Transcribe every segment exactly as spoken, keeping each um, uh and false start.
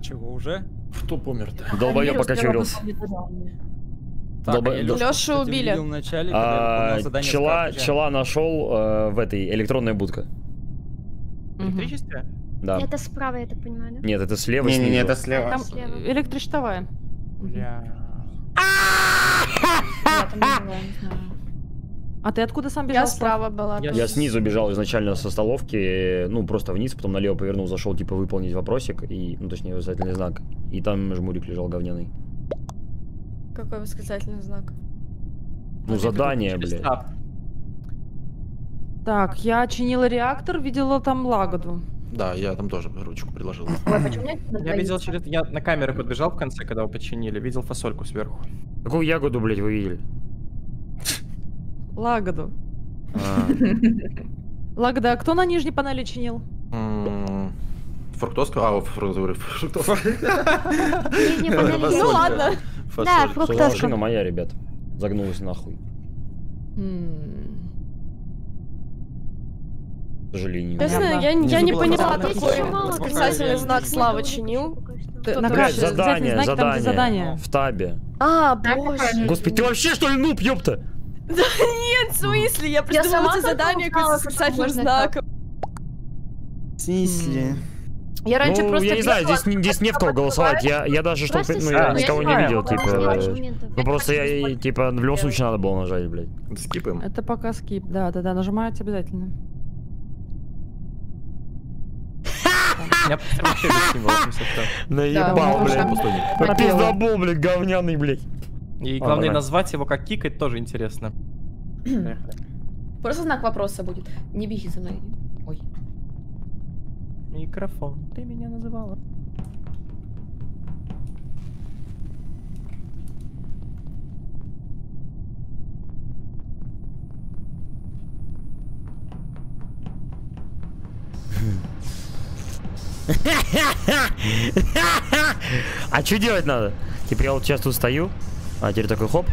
Чего уже? Кто помер-то? Долбоёб покачурился. Лёшу убили. Вначале, а, чела, чела нашел э, в этой электронной будке. Электричестве? Да. Это справа, я так понимаю, да? Нет, это слева. Не, снизу. не, не, это слева. Там электрощитовая. Бля. А ты откуда сам бежал? Я справа была. Я, я снизу бежал изначально со столовки, ну просто вниз, потом налево повернул, зашел типа выполнить вопросик, и, ну точнее восклицательный знак, и там жмурик лежал говняный. Какой восклицательный знак? Ну задание, блядь. Так, я чинила реактор, видела там Лагоду. Да, я там тоже ручку приложил. Я видел через... Я на камеры подбежал в конце, когда вы починили. Видел фасольку сверху. Какую ягоду, блядь, вы видели? Лагоду. А. Лагода, а кто на нижней панели чинил? Фруктоска? А, фруктоска. Ну ладно. Да, фруктоска. Машина моя, ребят. Загнулась нахуй. К сожалению. Честно, я, я не поняла, какой восклицательный знак Слава чинил. На карте задание, задание, задание. В табе. А, боже. Господи, ты вообще что ли нуб, ёпта? Да нет, в смысле? Я придумала это задание как восклицательным знаком. В смысле? Я раньше ну, просто я не знаю, бегала, здесь, здесь не в кого голосовать. Я, я даже что ну, я никого не видел, типа. Ну просто я, типа, в любом случае надо было нажать, блядь. Скипаем. Это пока скип, да, да, да, нажимать обязательно. Я вообще без символов, если что. Наебал, блядь. Пиздобол, блядь, говняный, блядь. И главное назвать его как кикать тоже интересно. Просто знак вопроса будет. Не беги за мной. Ой. Микрофон, ты меня называла. А что делать надо? Типа я вот сейчас тут стою, а теперь такой хоп.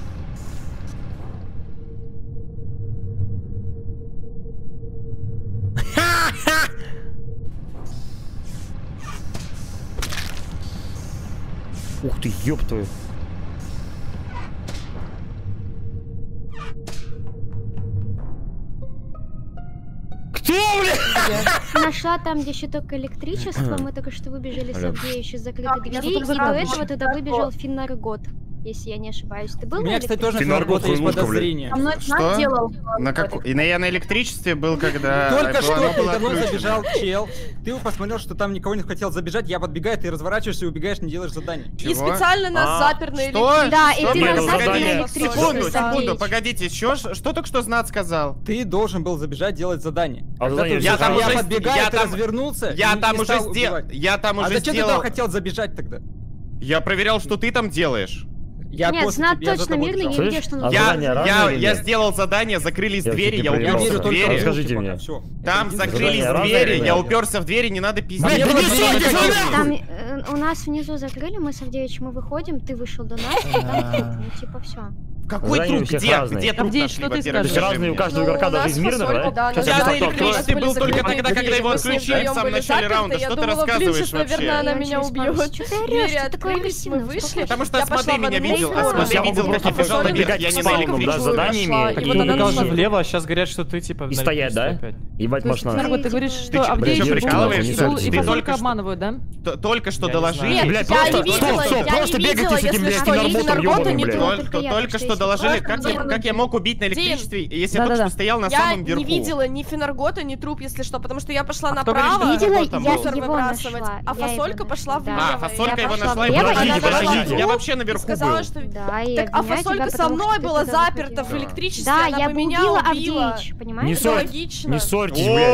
Ух ты, ёб твою. Кто, блядь? Нашла там, где щиток электричества, мы только что выбежали с Авдея еще закрытой двери, и до этого туда выбежал Финнаргот, если я не ошибаюсь. Ты был? У меня, кстати, тоже Финнаргот есть подозрение. Что? Делал. На как... И на, я на электричестве был, когда... Только что передо мной забежал чел. Ты посмотрел, что там никого не хотел забежать, я подбегаю, ты разворачиваешься и убегаешь, не делаешь задание. И специально нас запер на электричестве. Да, и ты нас запер на электричестве. Секунду, секунду, погодите, еще что только что Знат сказал? Ты должен был забежать делать задание. Я там уже подбегаю, ты развернулся. Я там уже сделал. Я там уже сделал. А зачем ты туда хотел забежать тогда? Я проверял, что ты там делаешь. Я Нет, Знат точно мирный, не видишь, что он... Я, я, я сделал задание, закрылись я двери, я уперся в двери. Расскажите мне. Там закрылись двери, я уперся в двери, не надо пиздить. Там э, у нас внизу закрыли, мы с Авдеевичем мы выходим, ты вышел до нас, и там, ну типа все. Какой труп? Где? Где труп нашли, во-первых? То есть разные у каждого игрока, даже из мирного, да? Я на электричестве был только тогда, когда его отключили в самом начале раунда. Что ты рассказываешь вообще? Наверное, она меня убьет. Двери открылись, мы вышли. Потому что Смотри меня видел, а Смотри видел, как я бежал наверх, я не на электричестве. заданиями. Я бегал же влево, а сейчас говорят, что ты типа... И стоять, да? Ебать машина. Марго, ты говоришь, что Авдеич и Фасолька обманывают, да? Только что доложили. Блядь, просто, стоп, стоп, просто бегайте с этим, блядь, Финнарботом ёбаным, блядь. Только что доложили, как Как я мог убить на электричестве, если я только что стоял на самом верху? Я не видела ни Финнаргота, ни труп, если что, потому что я пошла А направо, видела, я мусор его выбрасывать, нашла. а Я Фасолька его пошла нашла. влево. А, Фасолька Я его пошла нашла и влево, подождите, она подождите, нашла я вообще наверху сказала, был. что... Да, и Так, а обвиняю Фасолька тебя, со потому мной что ты была туда заперта в выходила. электричестве, Да, она я бы бы меня убила убила. Авдеич, Не понимаешь? Это ссорь, логично. не ссорьтесь, блядь.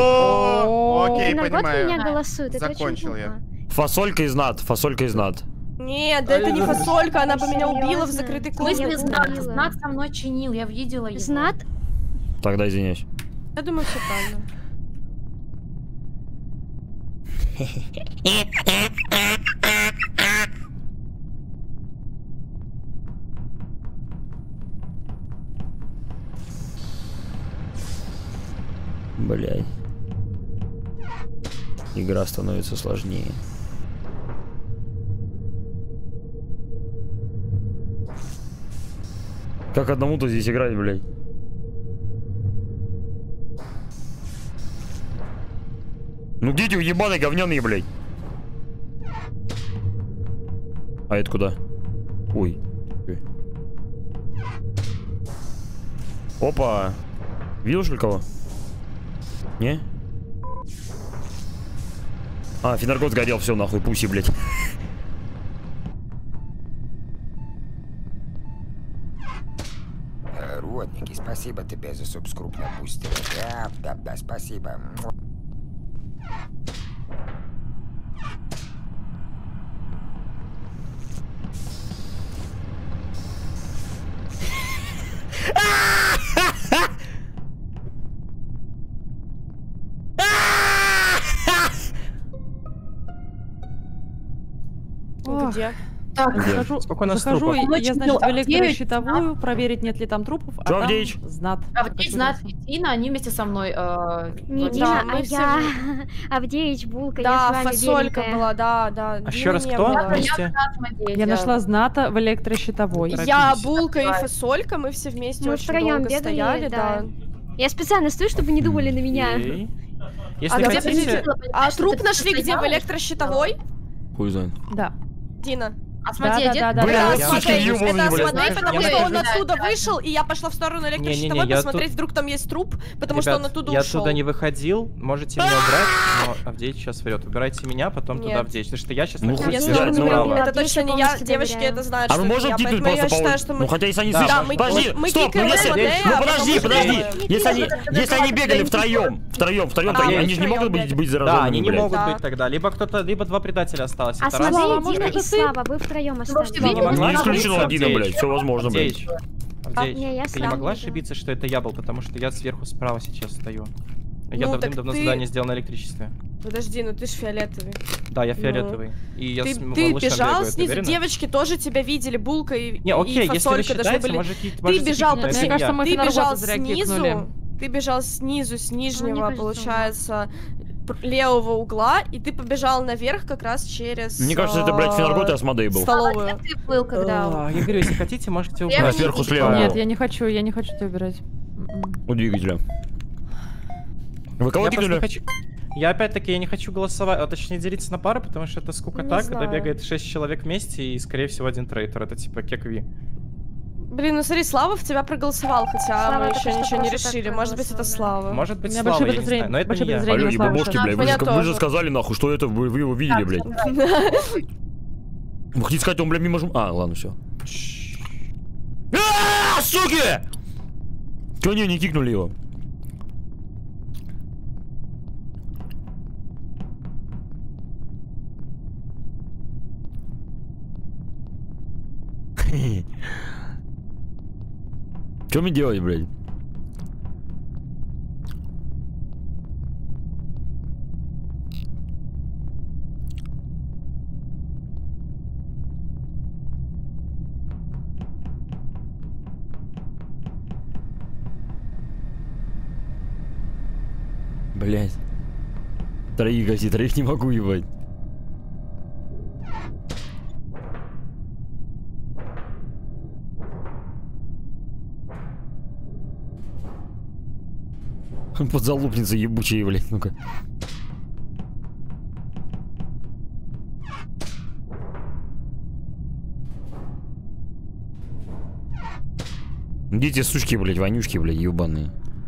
О, окей, Финнаргот понимаю. меня голосует, это очень Закончил я. плохо. Фасолька из над, фасолька из над. Нет, да это не Фасолька, она бы меня убила в закрытой В смысле комнате. Знат? Знат со мной чинил, я видела его. Знат? Тогда извиняюсь. Я думаю, все правильно. Блядь. Игра становится сложнее. Как одному-то здесь играть, блядь? Ну дети уебаные, говняные, блядь. А это куда? Ой. Опа. Видел, что ли, кого? Не? А, Финаргот сгорел, все, нахуй, пуси, блядь. Родники, спасибо тебе за субскруп на бустере. Да, да, да, спасибо. Где? Так, захожу, Сколько у нас захожу трупов? я, значит, в электрощитовую, проверить, нет ли там трупов, а Чё, там Авдеич? знат. Авдеич, Знат и Дина, они вместе со мной. Э, Не вот, Дина, да, а мы все я. же- Авдеич, Булка, Да, я с вами фасолька беленькая. была, да, да. А Дины еще раз не кто? было. Вместе? Я нашла Зната в электрощитовой. Торопись. Я, Булка и фасолька, мы все вместе Мы очень втроем долго бегали, стояли, да. да. Я специально стою, чтобы не думали на меня. Окей. А, Если где хотите... а труп нашли где? В электрощитовой? Хуй знает. Да. Дина. А смотри, Да, где да, да, Бля, да, вот смотри, сучки ёбаные, это блядь. смотри, потому Я что он надеюсь, оттуда да. вышел, и я пошла в сторону электрощитовой Не-не-не, я посмотреть, тут- вдруг там есть труп, потому что Ребят, он оттуда я ушел. оттуда не выходил, можете меня убрать, но Авдеич сейчас врет. Убирайте меня, потом Нет. туда Авдеич, потому что я сейчас Ну, нахожусь хуй Я с сзади ним, тоже ну, не ладно. уверена, это Авдеичу точно не я, полностью девочки доверяю. это знают, А что мы это можем я, кикнуть поэтому я просто по считаю, улице? что мы... Ну хотя если они Да, слышат. мы- Подожди, мы стоп, ну кикаем если. Рэма, Ну да, подожди, потому что- подожди. Если они, если они бегали втроем, втроем, втроем, А, то мы они же не втроем могут быть, бегали. быть Да, зараженными, они не блядь. могут Да. быть тогда. Либо кто-то, либо два предателя осталось. А Это раз. смотри, может, Дина это и ты? Слава, вы втроем остались. Ты не могла Не исключено ошибиться, один, Авдеич? блядь, все возможно, блядь. Авдеич, Авдеич, не, я ты не сам могла видела. ошибиться, что это я был, потому что я сверху справа сейчас стою. Я Ну, так давным-давно ты- задание сделал на электричестве. Подожди, ну ты ж фиолетовый. Да, я Ну. фиолетовый. И я Ты, с ты малышем бежал бегаю, ты снизу, уверена? девочки тоже тебя видели, Булка и, Не, окей, и если вы фасолька должны считаете, были. можете, Ты можете бежал, кикнуть, но подожди, это мне кажется, я. мы Ты ты бежал бежал снизу, снизу, ты бежал снизу, с нижнего, кажется, получается, пр- левого угла, и ты побежал наверх как раз через Мне кажется, это, блядь, Финаргот и а, Асмодей был. столовую. Ты был, когда... А, Я говорю, если хотите, можете Я Да, убрать. сверху слева. Типа, Нет, я не хочу, я не хочу тебя убирать. М-м. У двигателя. Вы кого Я просто кикнули? не хочу... Я опять-таки я не хочу голосовать, а точнее делиться на пары, потому что это скука Не так, когда знаю. бегает шесть человек вместе и, скорее всего, один трейтер. Это типа кекви. Блин, ну смотри, Слава в тебя проголосовал, хотя Слава мы только еще что ничего не просто так решили. Может быть, это проголосовал, Слава. Может быть, У меня Слава, большие я не подозрения- знаю, но это большие не я. подозрения. Алло, на Славу ебабошки, сейчас. блядь, вы Меня же, вы же тоже. сказали, нахуй, что это вы, вы его видели, блядь. Вы хотите сказать, он, блядь, мимо жм... А, ладно, все. А, суки! Чё они не кикнули его? Что мне делать, блядь? Блядь. Троих гаси, троих не могу ебать. Подзалупница ебучая, блядь, ну-ка. Дети, сучки, блядь, вонючки, блядь, ебаные.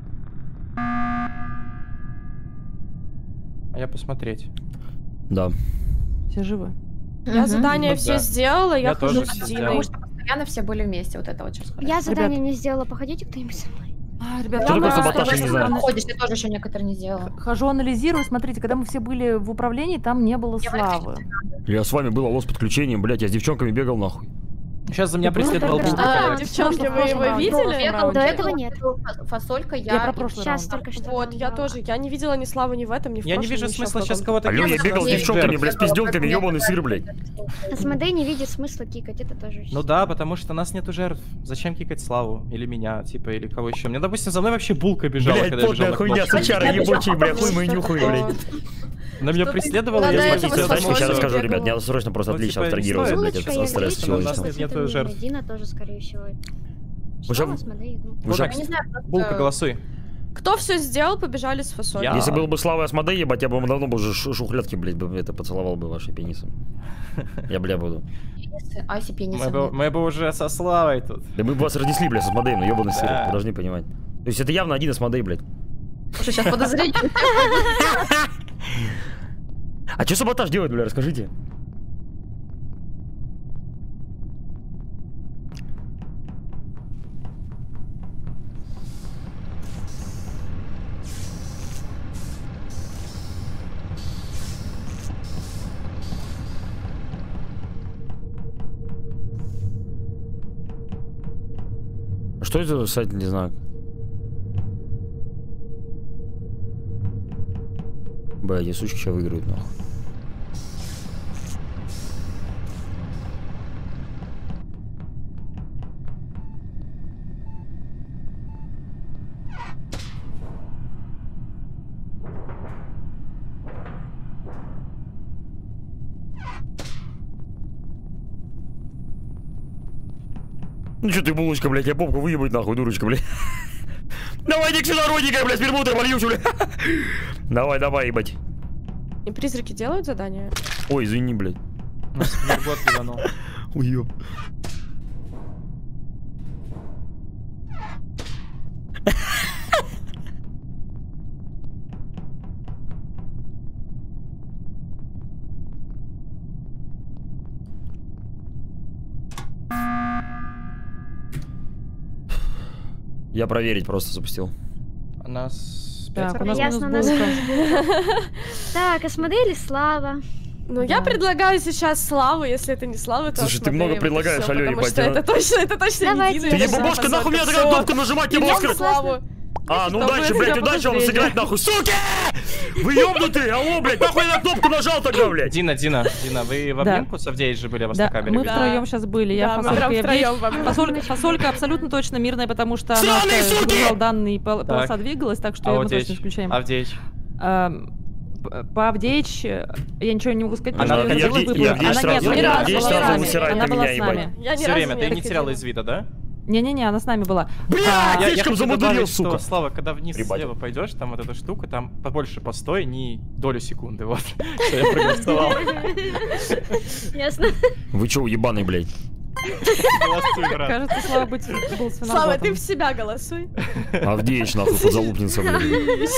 А я посмотреть. Да. Все живы. Я Мгм. задание Ну все да. сделала, я, Я хожу тоже с всё Диной. Потому что постоянно все были вместе, вот это вот сейчас Я задание не сделала, походите кто-нибудь со мной. А, ребят, Что я такое на- саботаж, я не знаю. Ходишь, я тоже еще некоторые не сделала. хожу, анализирую. Смотрите, когда мы все были в управлении, там не было Я Славы. Я с вами был, алло, с подключением, блядь, я с девчонками бегал, нахуй. Сейчас за меня Ты был преследовал тогда? Булка, А, коллег. девчонки, вы прошлом его раунде. видели? Бегал, До бегал, этого нет. Фасолька, я... Я про прошлый Сейчас раунд. только что. Вот, я тоже. Я не видела ни Славы, ни в этом, ни в Я не прошлом, вижу ни ещё смысла в сейчас каком-то. кого-то Алло, я кикать, бегал с у нас есть девчонками, жертв. блядь, с пизденками, ебаный сыр, блядь. Асмодей не видит смысла кикать, это тоже. Ну да, потому что нас нету жертв. Зачем кикать Славу? Или меня, типа, или кого еще? Мне, допустим, за мной вообще Булка бежала, Блядь, когда я бежал потная на хуйня, кнопку. сучара ебучий, блядь, хуй мы нюхаем, блядь. Она меня Что ты- преследовала, Надо я этого Смотрите, смотрел. задачку сейчас Фасолька расскажу, ребят, бегала. мне срочно просто Ну, отлично типа, не абстрагироваться, стоит. блядь, Булочка, от я от стресса отлично, у нас сегодняшнего. нет- нету просто жертв. Дина тоже, скорее всего. Что вас, Мадей? Булка, Булка, голосуй. Кто все сделал, побежали с фасолью. Если был бы Слава и Асмодей, ебать, я бы давно бы уже шухлядки, блядь, бы это поцеловал бы ваши пенисы. Я, бля, буду. Аси пенисы. Мы бы уже со Славой тут. Да мы бы вас разнесли, блядь, с Асмодеем, но ебаный сыр, вы должны понимать. То есть это явно один Асмодей, блядь. Слушай, сейчас подозрение. А что саботаж делает, бля, расскажите? Что это за сайт, не знаю. Бля, эти сучки сейчас выиграют, нахуй. Ну что ты, булочка, блядь, я попку выебать нахуй, дурочка, блядь. Давай, иди сюда, родненькая, блядь, с перемотой волью, блядь. Давай, давай, ебать. И призраки делают задание? Ой, извини, блядь. У нас год ебанул. Уёб. Я проверить просто запустил. У нас Так, у нас Ясно, минус нас булка. Так, Асмодей или Слава? Ну, я предлагаю сейчас Славу, если это не Слава, то Слушай, ты много предлагаешь, алё, потому ебать. что это точно, это точно Давайте. не Ты Дина. не бабушка, нахуй меня такая кнопку нажимать, не Идём мозг. Славу. А, ну Чтобы удачи, это блядь, я удачи вам подозрение. сыграть, нахуй. Суки! Вы ёбнутые, алло, блядь, нахуй я на кнопку нажал тогда, блядь. Дина, Дина, Дина, вы в Да. обменку с Авдеей же были, вас Да, на камере мы видели? втроем сейчас были. Я Да, мы фасолька, прям я втроем весь- вам. фасолька, фасолька абсолютно точно мирная, потому что она Сраные суки! загружала данные, пол- полоса двигалась, так что А мы вот точно здесь, исключаем. Авдеич. Ам, п- По Авдеич я ничего не могу сказать, Она- потому что я она Авдеич- была- я Авдеич она сразу- нет, я ни разу Авдеич была сразу с нами. высирает Она на была меня, с ебать. нами. Я ни Все разу время, ты не ходила. теряла из вида, да? Не-не-не, она с нами была. Бля, А, я слишком хочу замудрил, добавить, сука. что, Слава, когда вниз Ебать. слева пойдешь, там вот эта штука, там побольше постой, не долю секунды, вот. Что я проголосовал. Ясно. Вы чё, ебаный, блядь? Голосуй, брат. Кажется, Слава быть был с Слава, ты виноватым. в себя голосуй. Авдеич, нахуй, подзалупница, блядь.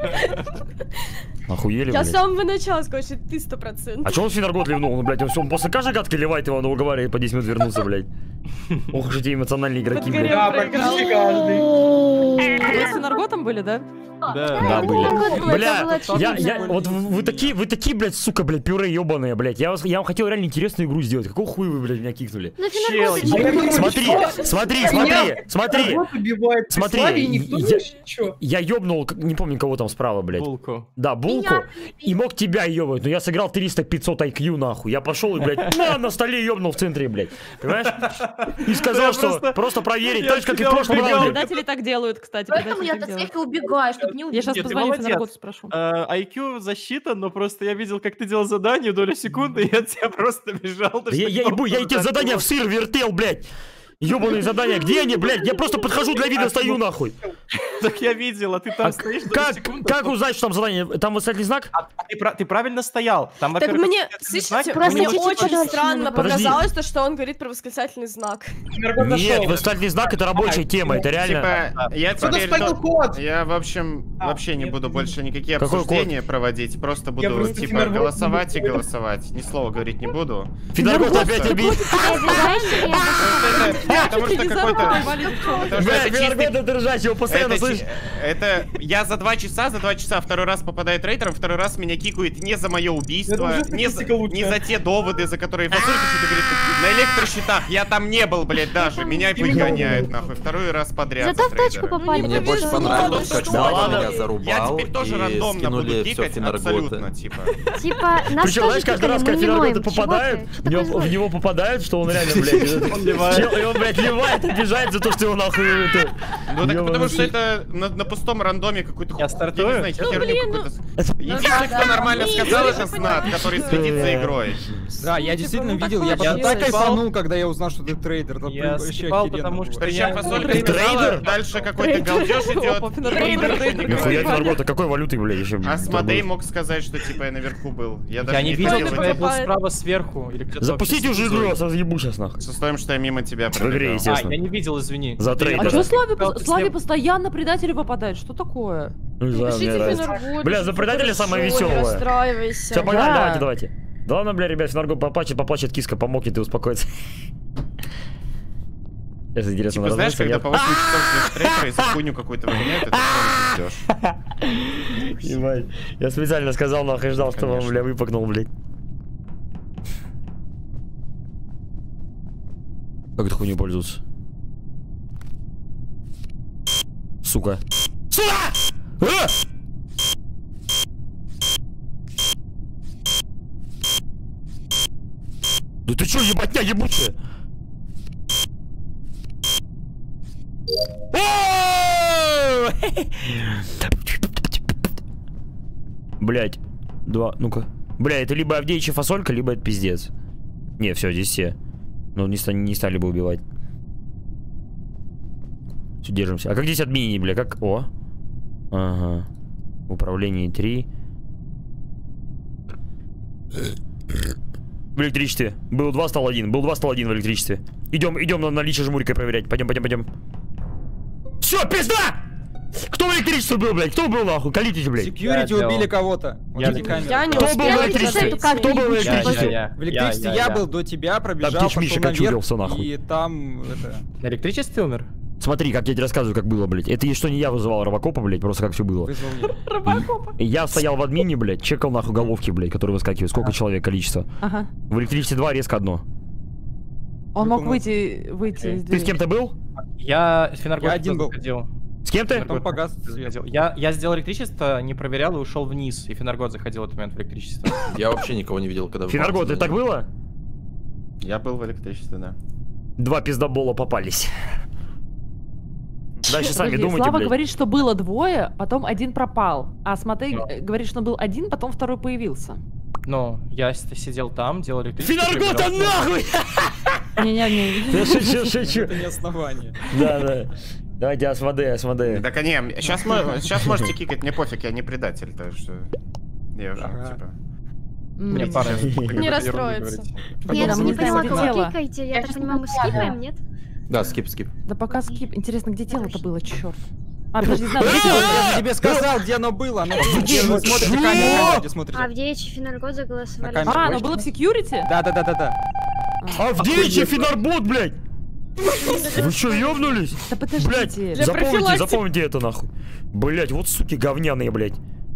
Охуели, Я с блядь? самого начала скажу, что ты сто процентов. А чё он Финаргот ливнул? Он, блядь, он, всё, он после каждой гадки ливает его, он уговаривает по десять минут вернуться, блядь. Ох уж эти эмоциональные игроки, блядь. Да, практически каждый. Вы с Энерготом были, да? Да. Да, были. Энергот был, это Бля, было я, очевидно. я, вот вы вы такие, вы такие, блядь, сука, блядь, пюре ебаные, блядь. Я, вас, я вам хотел реально интересную игру сделать. Какого хуя вы, блядь, меня кикнули? Ну, Чел, Финаргот я- Смотри, смотри, смотри, смотри. Смотри, я, я ёбнул, к- не помню, кого там справа, блядь. Булку. Да, булку. И мог тебя ёбать, но я сыграл триста-пятьсот ай кью, нахуй. Я пошел и, блядь, на, на столе ёбнул в центре, блядь. Понимаешь? И сказал, Я что просто- просто проверить, я так же, как и в тебя прошлом убегал. раунде. Предатели так делают, кстати. Поэтому предатели я так от делают. всех и убегаю, чтобы не Я убить. сейчас Нет, ты позвоню молодец. Финарготу, спрошу. Э, ай кью засчитан, но просто я видел, как ты делал задание долю секунды, и я от тебя просто бежал. Да Я, я, ебу, я эти задания в сыр вертел, блядь. Ёбаные задания, где они, блядь? Я просто подхожу для вида, стою, нахуй. Так я видел, а ты там стоишь долю Как, секунды. как узнать, что там задание? Там восклицательный знак? А ты, пра- ты правильно стоял. Там, Так во-первых, мне, восклицательный слышите, знак, просто мне мне чуть-чуть очень дальше странно надо. Подожди. показалось, то, что он говорит про восклицательный знак. Нет, восклицательный знак это рабочая тема, это реально. Типа, я теперь... до- Я, в общем, вообще не буду больше никакие Какой обсуждения проводить, просто буду, просто типа, Финаргот не голосовать и голосовать. Ни слова говорить не буду. Финаргот Просто- опять убит. Ты обижаешься, и я Это- Потому что какой-то... Потому что Бля, это чистый- Финаргот держать, его постоянно Это, слышишь. чи- это я за два часа, за два часа второй раз попадает рейтером, второй раз меня кикают не за мое убийство, Это уже не за, статистика лучшая. не за те доводы, за которые Фасолька что-то говорит. На электрощитах я там не был, блядь, даже. Меня выгоняют, нахуй, второй раз подряд. Зато за в тачку трейдера. попали. Мне больше Что? понравилось, как Да Слава ладно, меня зарубал, я теперь тоже и рандомно буду скинули всё кикать, Финарготы. абсолютно, типа. Типа, нас Причем, тоже знаешь, каждый раз, кикали, когда мы не ноем. Финаргот Чего попадает, ты? в Что него, такое в злой? него попадает, что он реально, блядь, Он ливает. чел- и он, блядь, ливает, обижает за то, что его нахуй это, Ну так потому что это на, на пустом рандоме какой-то... Я стартую? Я не знаю, херню какую-то... Единственный, кто нормально сказал, это Снат, который следит за игрой. Да, я действительно видел, я потом так кайфанул, когда я узнал, что ты трейдер. Я скипал, потому что... Причем фасолька сказала, дальше какой-то галдеж идет. Трейдер. Нихуя Финаргота, какой валютой, блядь, еще? А Смодей мог сказать, что типа я наверху был. Я даже Я не видел, видел. я был справа сверху. Запустите уже игру, я разъебу сейчас нахуй. С условием, что я мимо тебя В игре, пробегал. А, естественно. я не видел, извини. За А трейдера. что Славе, Славе постоянно предатели попадают? Что такое? Ну, не знаю, мне Пишите нравится. Финаргот. Бля, за предателя самое Не веселое. расстраивайся. Все, погнали, Да. давайте, давайте. Да ладно, бля, ребят, Финаргот поплачет, поплачет, киска помогнет и успокоится. Сейчас интересно, Типа, знаешь, разрушится, когда нет? по восемь часов ждешь трейдера и за хуйню какую-то выгоняют, это тоже ждешь. Ебать. Я специально сказал, нахуй, ждал, что он, бля, выпакнул, блядь. Как это хуйню пользоваться? Сука. Сука! А! Да ты чё, ебатня ебучая? Блять, два, ну-ка. Бля, это либо Авдеичья фасолька, либо это пиздец. Не, все, здесь все. Ну, не, ста не стали бы убивать. Все, держимся. А как здесь админи, бля, как... О. Ага. Управление три. В электричестве. Был два, стал один. Был два, стал один в электричестве. Идем, идем на наличие жмурикой проверять. Пойдем, пойдем, пойдем. Все, пизда! Кто в электричестве был, блядь? Кто был нахуй? Колитесь, блядь. Секьюрити убили кого-то. Я Убили камеру. Я не Кто был в успела электричестве? зайти. Кто был в Я, электричестве? я, В электричестве я был до тебя, пробежал, птичь пошел Миша наверх, кочурился, нахуй. и там это... На электричестве умер? Смотри, как я тебе рассказываю, как было, блядь. Это что не я вызывал Робокопа, блядь, просто как все было. Вызвал я. Робокопа. И я стоял в админе, блядь, чекал нахуй головки, блядь, которые выскакивают. Сколько человек, количество. Ага. В электричестве два, резко одно. Он мог По-моему, выйти, выйти из Ты двери. с кем-то был? Я Финаргот Я один был. заходил. С кем ты? Потом погас свет. Заходил. Я, я сделал электричество, не проверял и ушел вниз. И Финаргот заходил в этот момент в электричество. Я вообще никого не видел, когда... Финаргот, это так было? Я был в электричестве, да. Два пиздобола попались. Дальше сами Подожди, думайте, Слава блядь. говорит, что было двое, потом один пропал. А Сматей э, говорит, что был один, потом второй появился. Но я с- сидел там, делал электричество. Финаргота проверял. нахуй! Не-не-не. Я шучу, шучу. Это не основание. Да, да. Давайте Асмодея, Асмодея. Так, а не, сейчас, сейчас можете кикать, мне пофиг, я не предатель, так что... Я уже, Ага. типа... Мне М. пара. Не расстроится. Нет, мы не не знаем, поняла, где кого тело. кикаете. Я так понимаю, мы скипаем, нет? Да, скип, скип. Да пока скип. Интересно, где тело-то было, черт. А, подожди, знаю, где тело? Я же тебе сказал, где оно было. Оно было, где вы смотрите Чё? камеру, где смотрите. Авдеич и Финаргот заголосовали. На камеру. А, оно было в секьюрити? Да, да, да, да, да. Авдеичья Финарбот, блядь! Вы что, ёбнулись? Да Блядь, подождите. Для запомните, профилактики. запомните это нахуй. Блядь, вот суки говняные, блядь.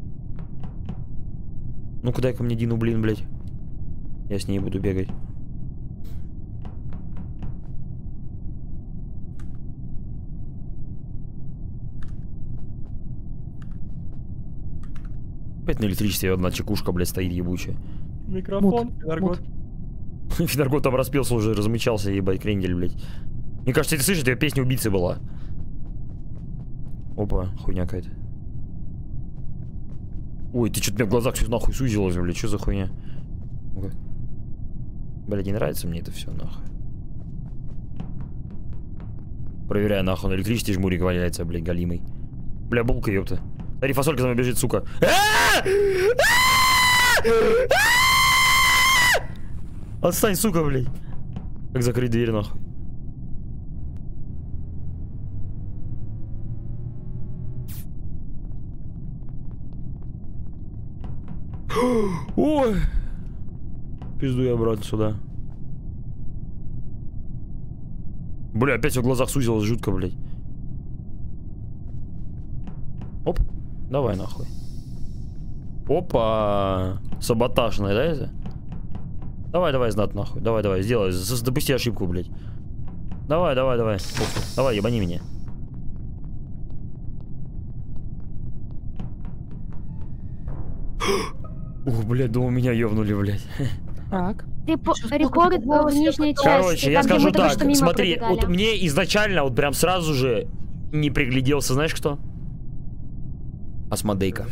Ну-ка дай ко мне Дину, блин, блядь. Я с ней буду бегать. Опять на электричестве одна чекушка, блядь, стоит ебучая. Микрофон, Мут, Финаргот. Финаргот там распелся уже, размычался, ебать, крендель, блядь. Мне кажется, ты слышишь, это песня убийцы была. Опа, хуйня какая-то. Ой, ты что-то у меня в глазах все нахуй сузилось, блядь, что за хуйня? Ну-ка. Блядь, не нравится мне это все, нахуй. Проверяю, нахуй, на электричестве жмурик валяется, блядь, галимый. Бля, булка, ёпта. Смотри, фасолька за мной бежит, сука. Отстань, сука, блядь. Как закрыть дверь, нахуй? Ой. Пизду я обратно сюда. Бля, опять в глазах сузилось жутко, блядь. Оп. Давай нахуй. Опа. Саботажная, да, это? Давай, давай, знат нахуй. Давай, давай, сделай. З- Допусти ошибку, блядь. Давай, давай, давай. Похуй. Давай, ебани меня. Ух, блядь, думал, меня ёбнули, блядь. Так. Репо- Рекорд был в нижней части. Короче, я там, где скажу мы только так, что мимо смотри, пробегали. вот мне изначально, вот прям сразу же, не пригляделся, знаешь кто? Асмодейка.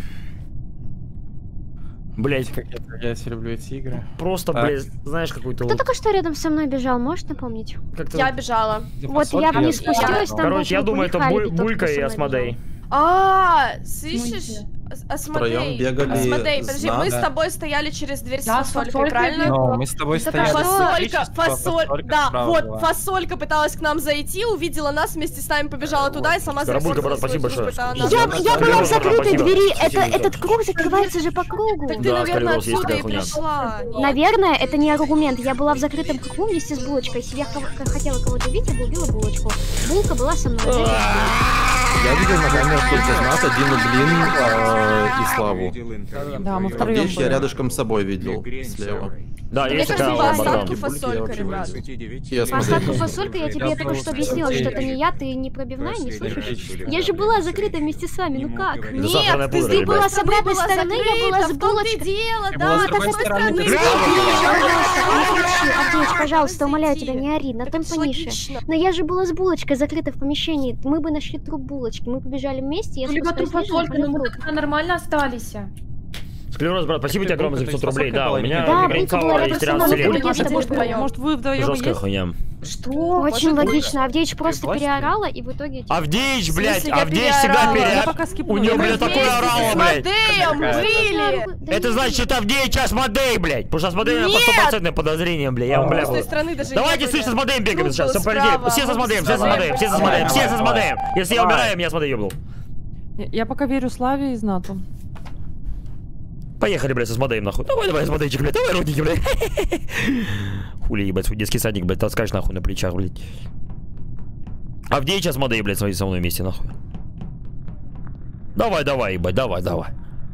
Блять. Я все люблю эти игры. Просто, Так. блядь, знаешь, какой-то Кто вот... только что рядом со мной бежал, можешь напомнить? Как-то... Я бежала. Вот я вниз спустилась, там Короче, я был думаю, это Халид, Буль- и тот, Булька кто и со мной Асмодей. бежал. А, слышишь? Ас- Втроем Асмодей, бегали Асмодей, подожди, знак. мы с Да. тобой стояли через дверь с Да, с фасолькой, фасолькой правильно? Но мы с тобой Это стояли. Фасолька, Электричество, фасоль, фасолька да, справа вот, была. фасолька пыталась к нам зайти, увидела нас, вместе с нами побежала туда и сама Карабулька, зарепортила брат, спасибо свой большое. труп, это она. Я, Спасибо. я была в закрытой Спасибо. двери, Спасибо, это, ребята. этот круг закрывается же по кругу. Так ты, Да, наверное, Скорее всего, есть отсюда и такая хуйня. пришла. Нет. Наверное, это не аргумент. Я была в закрытом кругу вместе с булочкой. Если я кого- хотела кого-то убить, я бы убила булочку. Булка была со мной. Я видел на камерах только знак, Дину, блин, э, и Славу. Да, мы втроем Авдеич я были. рядышком с собой видел, слева. Да, Мне есть кажется, такая по вот, остатку братан. фасолька, ребят. Я По смотрел. остатку фасолька я тебе только что объяснила, что это не я, ты не пробивная, не слышишь? Я же была закрыта вместе с вами, ну как? Это сахарная Нет, ты пудра, ты ребят. была С обратной была стороны, я закрыта, была с в том-то и булочкой. дело, Я да, была с с другой какой стороны, стороны? ты Пожалуйста, не кричи, Авдеич, пожалуйста, умоляю тебя, не ори, на Так темп это ж пониже. логично. Но я же была с булочкой закрыта в помещении, мы бы нашли труп булочки, мы побежали вместе, я Ну, либо спускаюсь труп ниже, только, но нашла мы труп. тогда нормально остались. Склероз, брат, спасибо тебе огромное за пятьсот рублей. Да, у меня Да, граница Булка была аура рядом есть со мной, тринадцать лет. Булка Может, Может, может, вдвоем. может, вы вдвоем и Жесткая есть? хуйня. Что? Очень Может, логично, Авдеич просто власти? переорала, и в итоге... типа, Авдеич, В блядь, смысле, я Авдеич всегда переорала? Я переор... пока скипну. У него, я блядь, пока- такое орало, С блядь. Мадеем Да были! Это не- значит Авдеич Асмодей, блядь. Потому что Асмодей у меня по Нет! стопроцентное подозрение, блядь. Я вам, С бля, той вот. стороны даже Давайте не были. слышно с Асмодеем бегаем Труп сейчас. был Все справа, все с вот Асмодеем, все с справа. Асмодеем, все с Асмодеем, все с Асмодеем. Если я Давай. умираю, меня Асмодей ебнул. Я я пока верю Славе и Знату. Поехали, блядь, с Асмодеем, нахуй. Давай, давай, Асмодейчик, блядь, давай, родники, блядь. Хули, ебать, свой детский садик, блядь, таскаешь нахуй на плечах, блядь. Авдеич Асмодей, блядь, смотри, со мной вместе, нахуй. Давай, давай, ебать, давай, давай.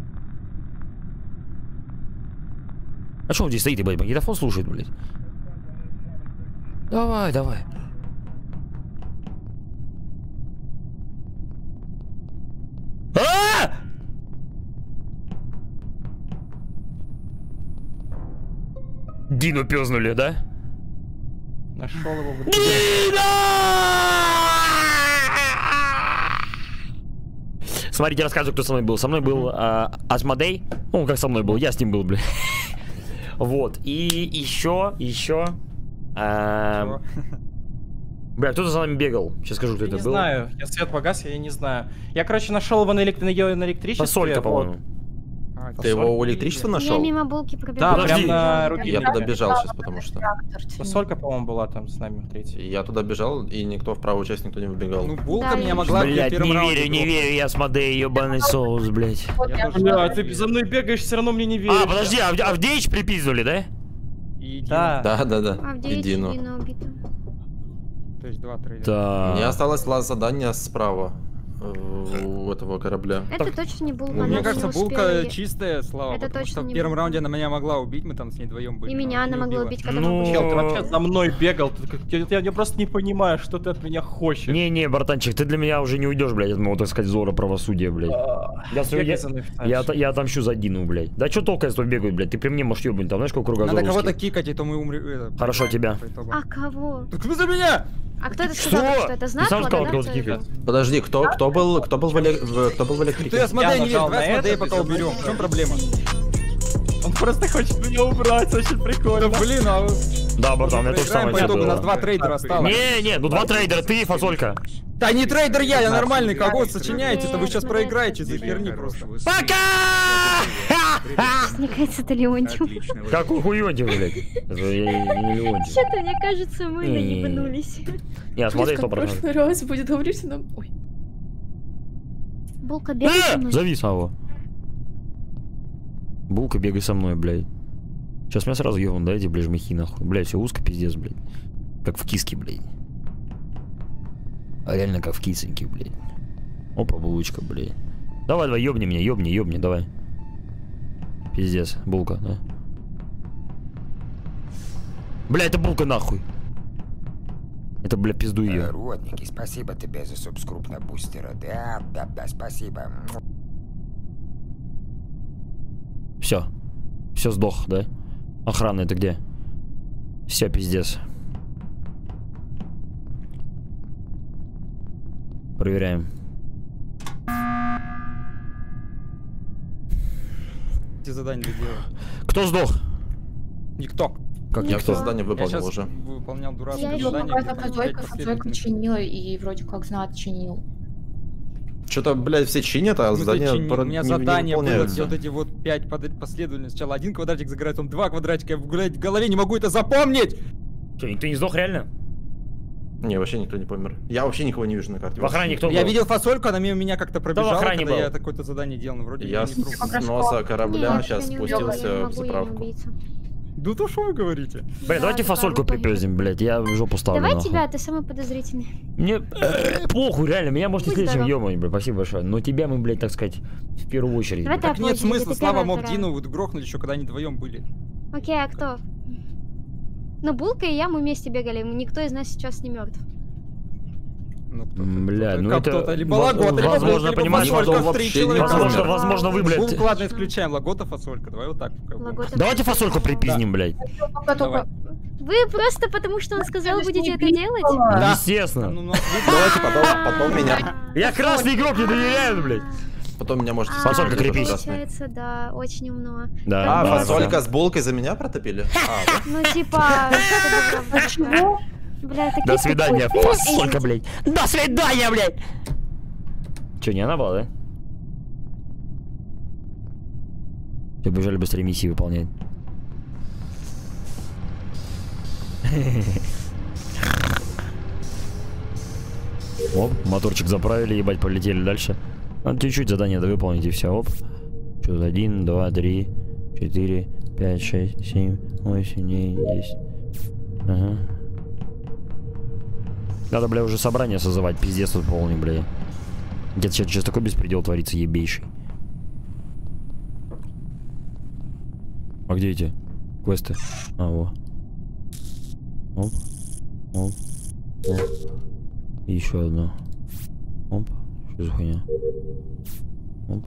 А что он здесь стоит, ебать, магнитофон слушает, блядь? Давай, давай. А! Дину пёзнули, да? Нашел его в Дина! Смотрите, рассказываю, кто со мной был. Со мной был а, Асмодей. Ну, как со мной был, я с ним был, бля. Вот. И еще, еще. а, Бля, кто-то за нами бегал. Сейчас скажу, кто Я это не был. знаю, я свет погас, я не знаю. Я, короче, нашел его на, элек... на её- на электричестве. Посолька, вот. по-моему. А, Ты его у электричества Я нашел? мимо булки пробегала. Да, Подожди. прям на Да. руке. Я туда бежал сейчас, потому что. Посолька, по-моему, была там с нами в третьей. Я туда бежал, и никто в правую часть никто не выбегал. Ну, булка Да, меня я- могла в Блять, первом не раунде верю, не грохнуть. верю, я Асмодей, ебаный соус, блять. Я тоже Бля, так ты верю. за мной бегаешь, все равно мне не веришь. А, подожди, Ав- Авдеич припиздили, да? И Дина. Да. Да, да, да. Авдеич И и Дину. Дина убита. То есть два трейдера. Да. Мне осталось лаз задание справа э, у этого корабля. Это точно не булка, Ну, она Мне не кажется, успела булка е- чистая, Слава, Это потому точно что в не первом булка. раунде она меня могла убить, мы там с ней вдвоем были. И но меня она не могла убила. убить, когда Ну, мы Чел, ты были. вообще за мной бегал, ты как- я, я- я просто не понимаю, что ты от меня хочешь. Не-не, братанчик, ты для меня уже не уйдешь, блядь, от моего, так сказать, зора правосудия, блядь. Я, свою- Бегай я, за мной в я, танчик. от- я отомщу за Дину, блядь. Да что толка, если бегают, блядь, ты при мне можешь ебнуть, там, знаешь, какой кругозор Надо кого-то русский. кикать, и то мы умрем. Хорошо, тебя. А кого? Так вы за меня! А кто это сказал, Что? что это Ты знак? сам сказал, да, кого-то кто это? кикать. Подожди, кто, кто был, кто был в, эле- в- кто был в Ты электрике? Асмодей не нажал видишь, давай на Асмодей это, пока ты уберем. В чем проблема? Он просто хочет меня убрать, очень прикольно. Да блин, а Да, братан, у меня тоже проиграем самое по итогу, у нас было. два трейдера осталось. Не-не, ну два трейдера, ты и фасолька. Да не трейдер я, я нормальный, кого вы сочиняете-то? Вы сейчас проиграете из-за херни просто. Пока! Мне кажется, это Леонтьев. Какой хуёнтик, блядь? Это я не Леонтьев. Что-то, мне кажется, мы Не. наебанулись. Не, смотри, Плюс, сто как в процентов. прошлый раз будет говорить, что нам... Ой. Булка, бегай со Э! мной. Зови самого. Булка, бегай со мной, блядь. Сейчас меня сразу ебан, дайте, блядь, жмахи, нахуй. Блядь, все узко, пиздец, блядь. Как в киске, блядь. А реально как в кисоньке, блядь. Опа, булочка, блядь. Давай, давай, ёбни меня, ёбни, ёбни, давай. Пиздец, булка, да. Бля, это булка нахуй. Это, бля, пизду Э, ее. Родники, спасибо тебе за субскруп на бустера. Да, да, да, спасибо. Все. Все сдох, да? Охрана, это где? Все, пиздец. Проверяем. Эти задания делаю. Кто сдох? Никто. Как Я никто? все задания Я выполнил сейчас уже. выполнял дурацкое Я еще задание. где какая-то там фазойка, пять фазойка последовательных- чинила и вроде как знает чинил. Что-то, блядь, все чинят, а В смысле, задания чинить? пора- У меня не- не задание было, выполняются. все вот эти вот пять под- последовательно. Сначала один квадратик загорает, потом два квадратика. Я, блядь, в голове не могу это запомнить! Что, никто не сдох реально? Не, вообще никто не помер. Я вообще никого не вижу на карте. В охране кто Я был? видел фасольку, она мимо меня как-то пробежала, охране когда был? я какое-то задание делал, но вроде Я не с пробовал. с носа корабля Нет, сейчас я не убила, я не спустился в могу, я не заправку. убийца. Да то что вы говорите? Блядь, Да, давайте такая фасольку выпадет. припёздим, блядь, я в жопу ставлю. Давай нахуй. тебя, ты самый подозрительный. Мне э, похуй, реально, меня может Будь следующим здоров. ёбануть, блядь, спасибо большое. Но тебя мы, блядь, так сказать, в первую очередь. Давай блядь. ты Так нет Аплодируй, смысла, ты Слава первая, мог вторая. Дину вот грохнуть еще, когда они вдвоем были. Окей, а кто? Ну, Булка и я, мы вместе бегали, никто из нас сейчас не мертв. Ну, кто-то, М, бля, кто-то, ну как это кто-то, либо воз- Лагота, либо возможно, Булка, либо понимаешь, Фасолька, никто в три вообще не человека. Возможно, помер. возможно, вы, блядь. Булку, ладно, исключаем. Лагота, Фасолька. Давай вот так. как бы. Лагота Давайте тоже фасольку сказала. припиздим, блядь. Только, только... Вы просто потому, что он сказал, Конечно, будете не это бей. делать? Да. Естественно. Ну, нас видно. Давайте потом, потом меня. Я красный игрок, не доверяю, блядь. Потом меня можете... А, Фасолька, спрашивать, крепись. красный. Получается, да, очень умно. Да, А, да, фасолька да. с булкой за меня протопили? А, да. Ну, типа... Чего? Бля, такие До свидания, тупые. фасолька, блядь. До свидания, блядь. Че, не она была, да? Все, бежали быстрее миссии выполнять. Оп, моторчик заправили, ебать, полетели дальше. Надо чуть-чуть задание довыполнить и все, оп. Что, один, два, три, четыре, пять, шесть, семь, восемь, девять, десять. Ага. Надо, бля, уже собрание созывать, пиздец тут полный, бля. Где-то сейчас, сейчас такой беспредел творится, ебейший. А где эти квесты? А, во. Оп. Оп. Оп. И еще одно. Оп. Что за хуйня? Оп.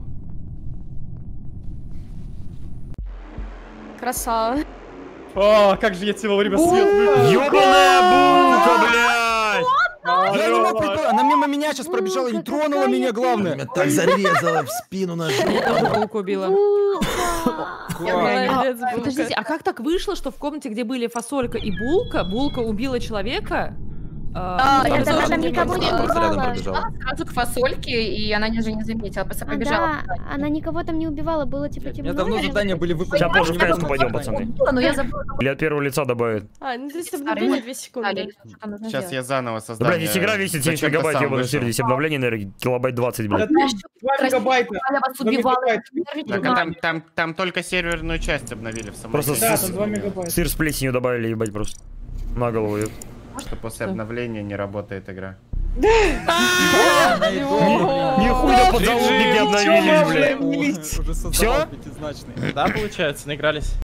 Красава. О, как же я тебя вовремя свет выключил. Ёбаная булка, блядь! Я не мог прикол- Она мимо меня сейчас пробежала и не тронула меня, главное. Меня так зарезала в спину ножом. Булку убила. Молодец, Булка. Подождите, а как так вышло, что в комнате, где были фасолька и булка, булка убила человека? А, Нет, я она тоже там не никого не Она просто рядом убивала. пробежала. Сразу к фасольке, и она даже не заметила, просто А, побежала. да, она никого там не убивала, было типа У темно. меня давно и она задания такая, были типа, выполнены. Сейчас позже в Я не кайску помню, пойдем, задание. пацаны. Но я забыла. Или от первого лица добавят. А, ну если Старый обновление мой. две секунды. Далее, что нужно Сейчас сделать. я заново Да, создам. блядь, если игра весит семьдесят мегабайт, ебаный сервис, обновление, наверное, килобайт двадцать, блядь. два мегабайта. Я вас Два убивала. мегабайта. Так, а там, там, там только серверную часть обновили в самом Просто деле. Да, с- там два мегабайта. Сыр с плесенью добавили, ебать, просто. На голову. еб. Что после обновления не работает игра. Нихуя подзалупники обновились, блядь. Уже создавал Всё? пятизначный. Да, получается, наигрались.